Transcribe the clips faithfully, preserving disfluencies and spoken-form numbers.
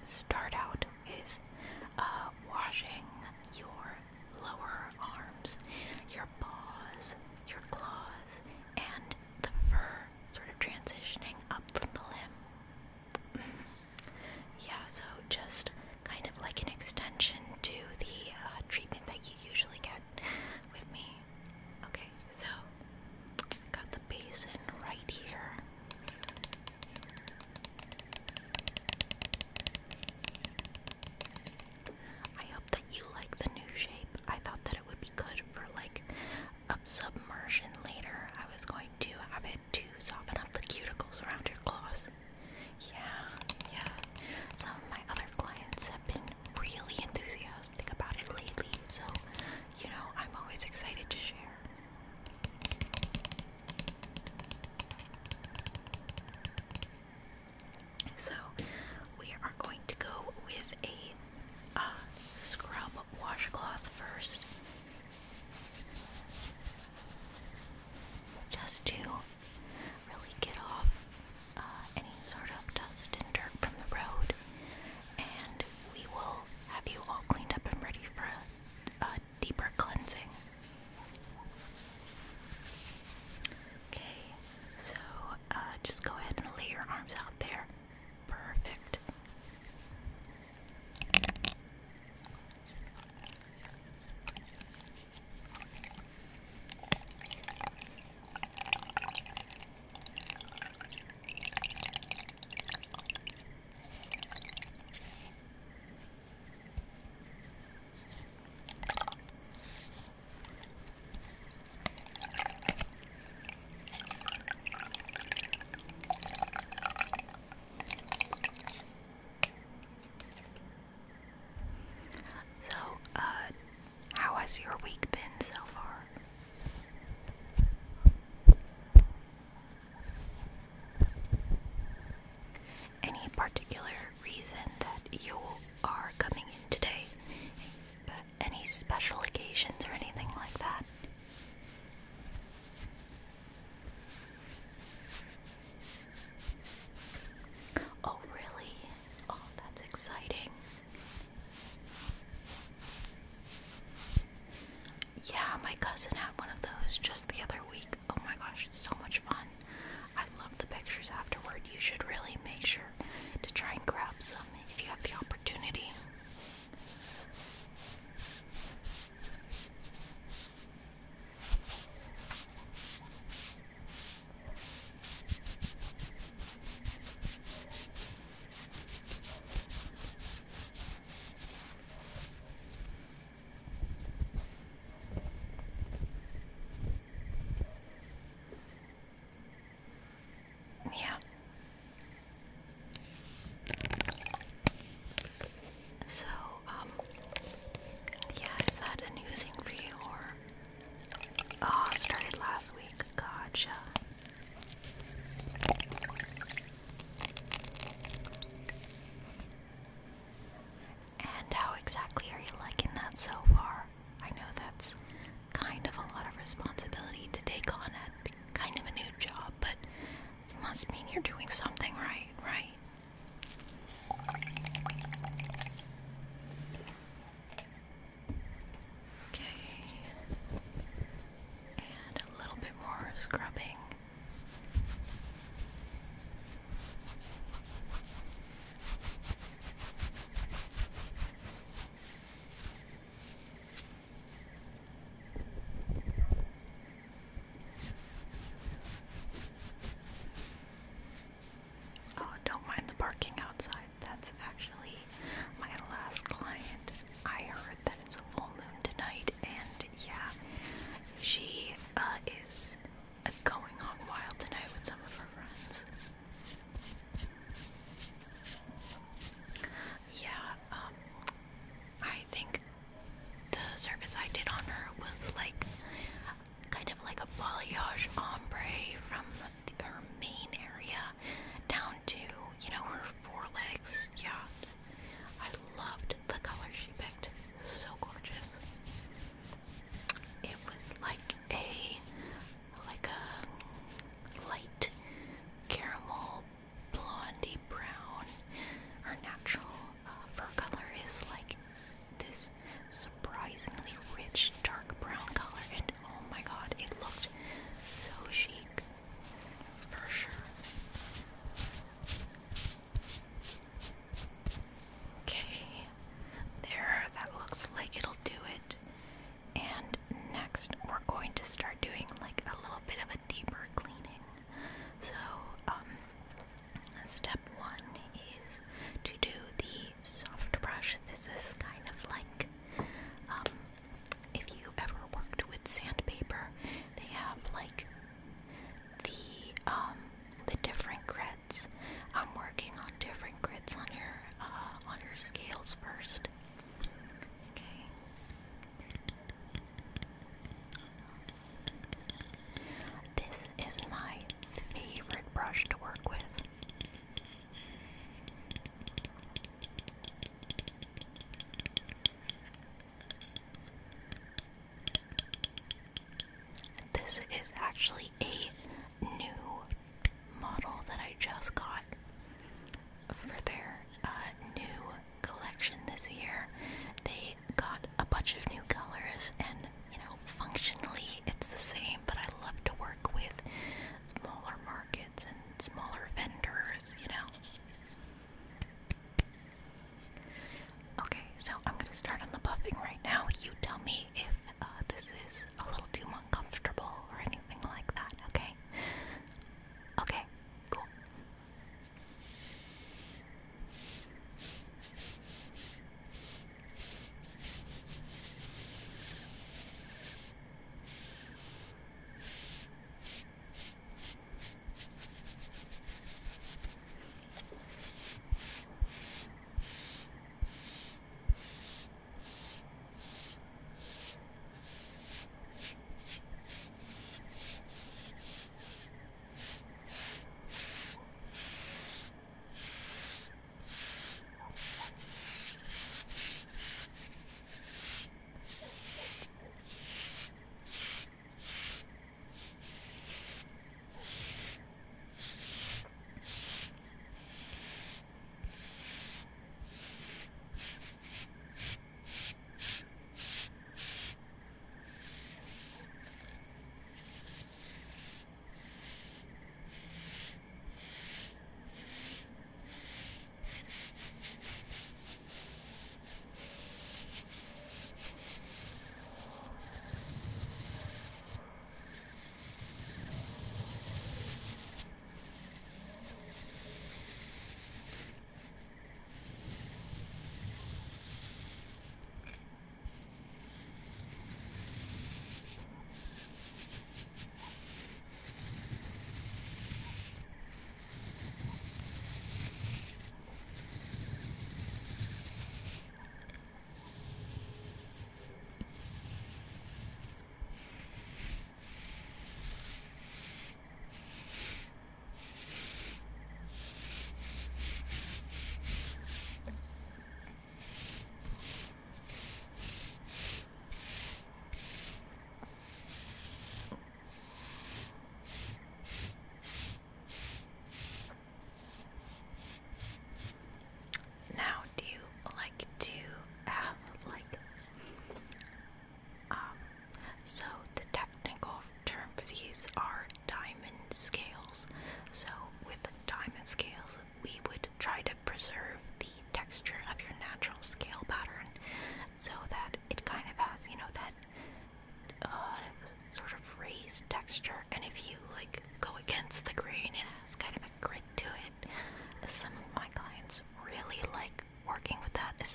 start out with uh, washing your lower arms, your paws, your claws, and the fur, sort of transitioning up from the limb. Mm. Yeah, so just kind of like an extension to the uh, treatment that you usually get with me. Okay, so got the basin right here.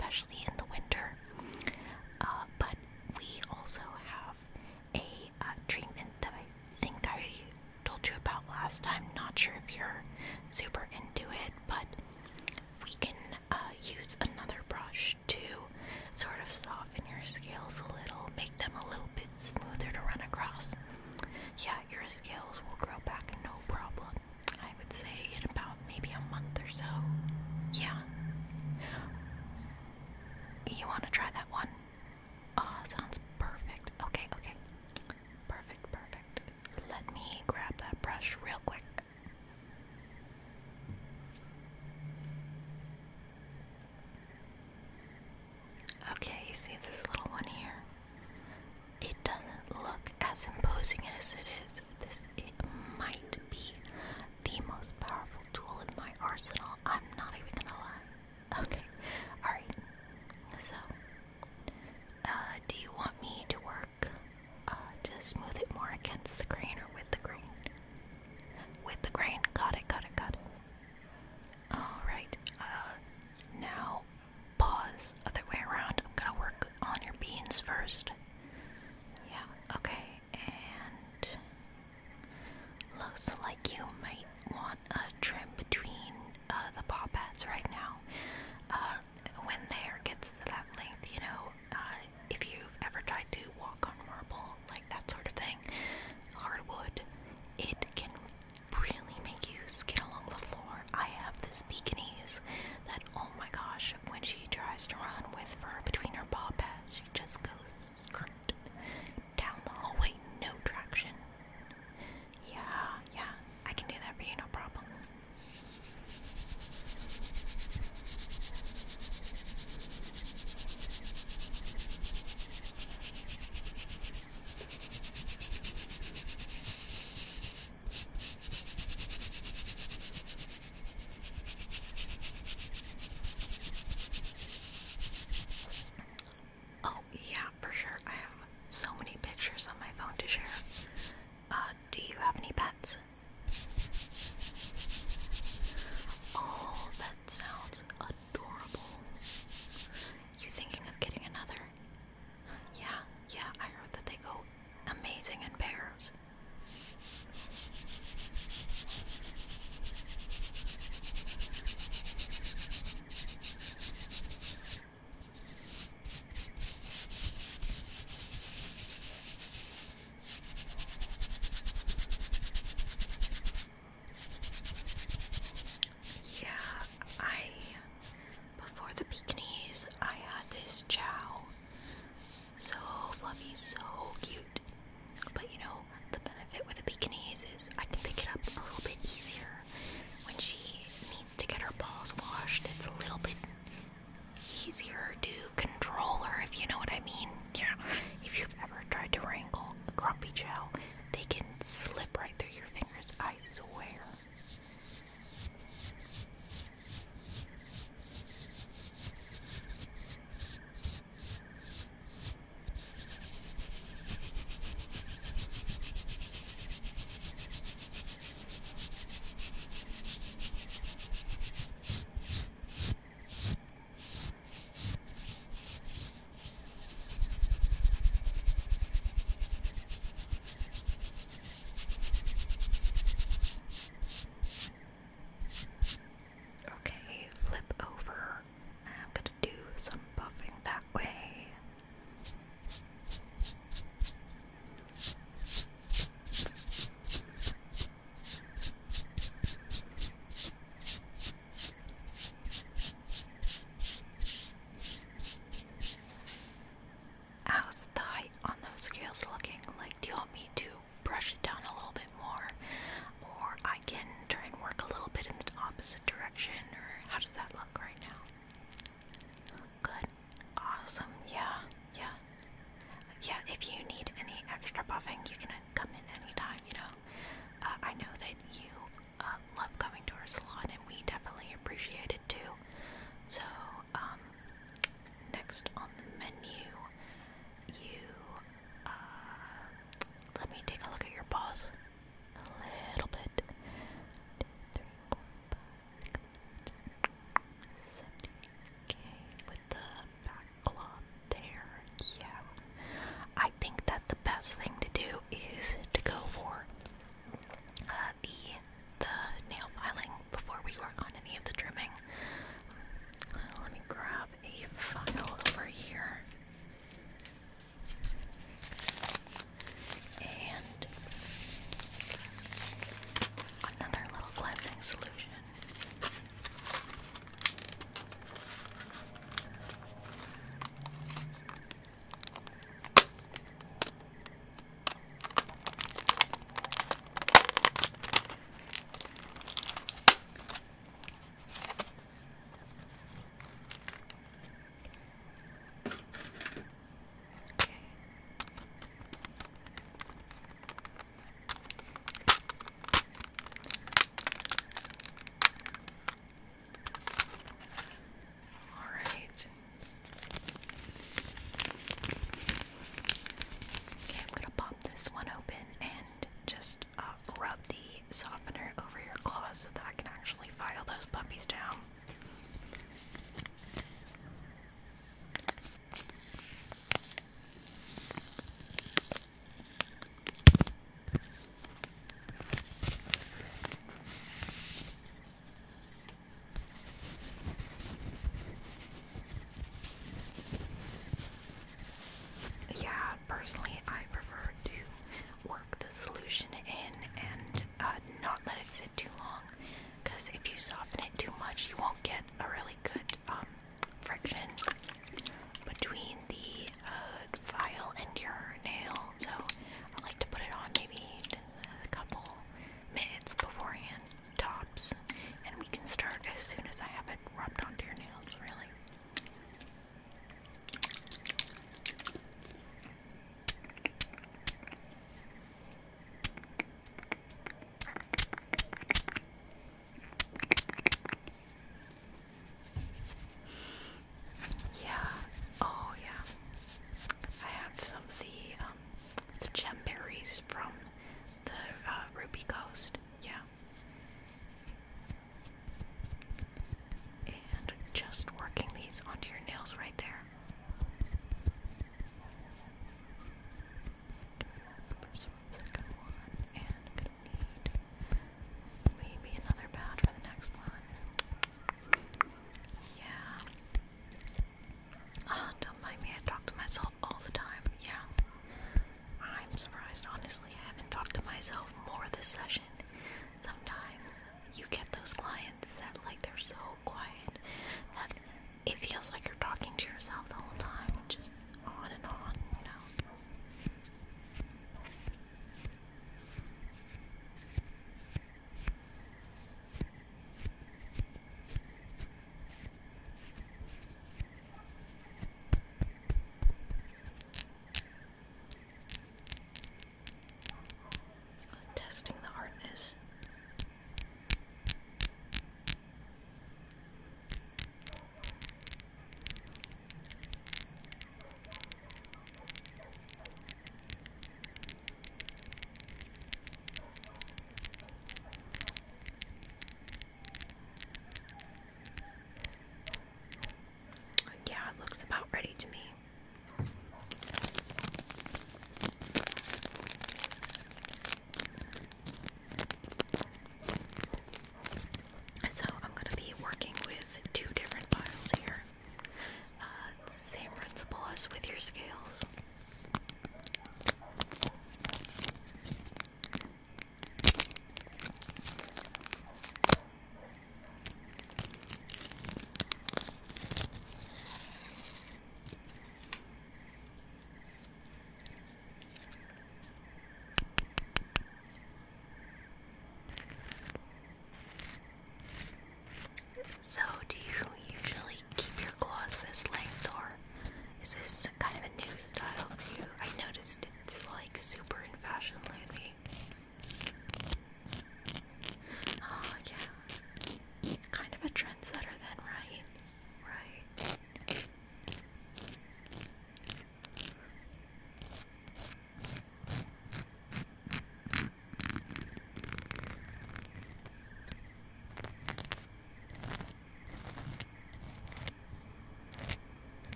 especially in the winter. Uh, but we also have a uh, treatment that I think I told you about last time. Not sure if you're super into it, but we can uh, use another brush to sort of soften your scales a little, make them a little bit smoother to run across. Yeah, your scales will grow back no problem. I would say in about maybe a month or so. Yeah. You want to try that one? Oh, sounds perfect. Okay, okay. Perfect, perfect. Let me grab that brush real quick. Okay, you see this little one here? It doesn't look as imposing as it is. This it might be the most powerful tool in my arsenal. I'm not even gonna lie. Okay, alright. So, uh, do you want me to work uh, to smooth it more against the grain or with the grain? With the grain. Got it, got it, got it. Alright, uh, now pause other way around. I'm gonna work on your beans first. Yeah, okay, and looks like you might want a trim between uh, the paw pads right now. Uh, when the hair gets to that length, you know, uh, if you've ever tried to walk on marble, like that sort of thing, hardwood, it can really make you skid along the floor. I have this Pekingese that, oh my gosh, when she tries to run with fur between her paw pads, she just goes skirt down the hallway, no traction. Yeah, yeah, I can do that for you, no problem. Oh, yeah,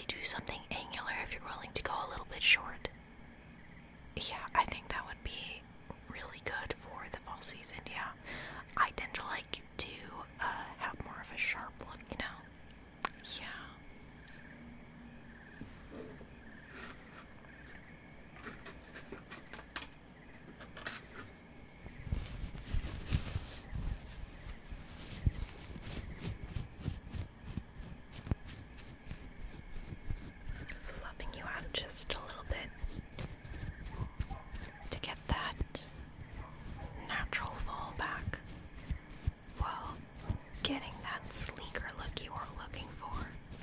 do something angular if you're willing to go a little bit short. Yeah, I think that would be really good for the fall season, yeah. I tend to like to uh, have more of a sharp look, you know? Yeah. Fluffing you out just a little bit to get that natural fall back while getting that sleeker look you are looking for.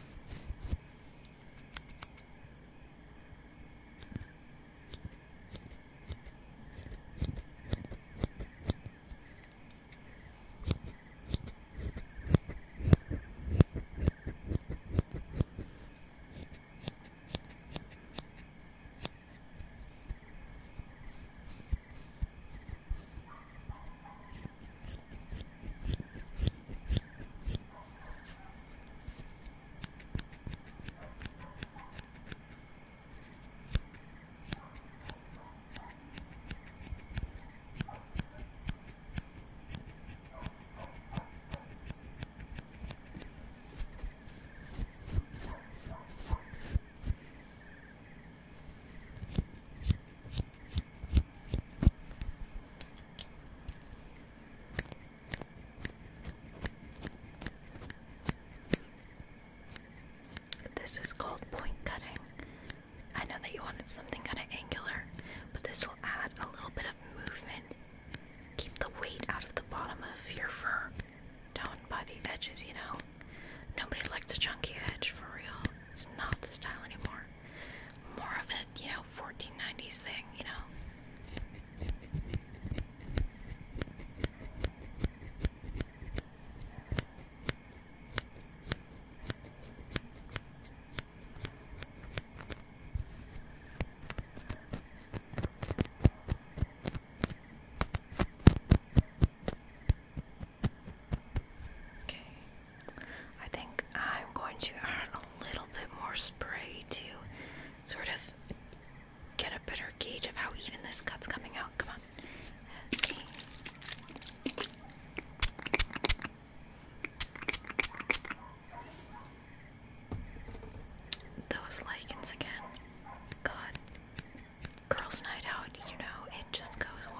This is called point cutting. I know that you wanted something kind of angular, but this will add a little bit of movement. Keep the weight out of the bottom of your fur, down by the edges, you know? Nobody likes a chunky edge, for real. It's not the style anymore. More of it, you know, fourteen nineties thing, you know? Spray to sort of get a better gauge of how even this cut's coming out. Come on. Let's see. Those lichens again. God. Girls' night out, you know, it just goes wild.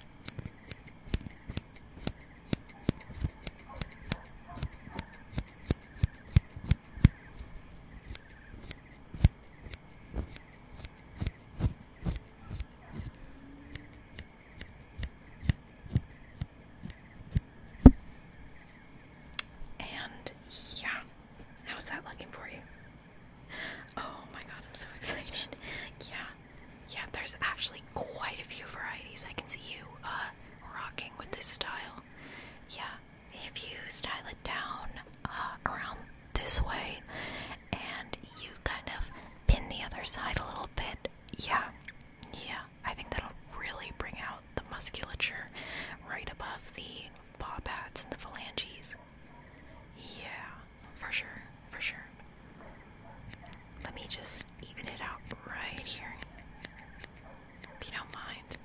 How's that looking for you? Oh my god, I'm so excited. Yeah, yeah, there's actually quite a few varieties I can see you uh, rocking with this style. Yeah, if you style it down uh, around this way and you kind of pin the other side a little bit, yeah, yeah, I think that'll really bring out the musculature right above the paw pads and the phalanges. Yeah, for sure. For sure. Let me just even it out right here, if you don't mind.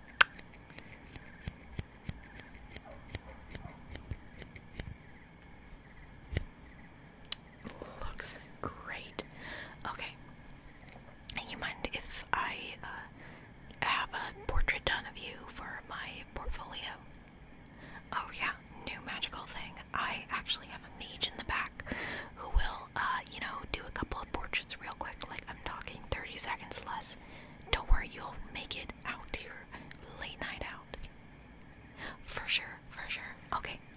Looks great. Okay. You mind if I uh, have a portrait done of you for my portfolio? Oh yeah, new magical thing. I actually have a mage in the back who will, uh, you know, do a couple of portraits real quick, like I'm talking thirty seconds less. Don't worry, you'll make it out to your late night out. For sure, for sure. Okay,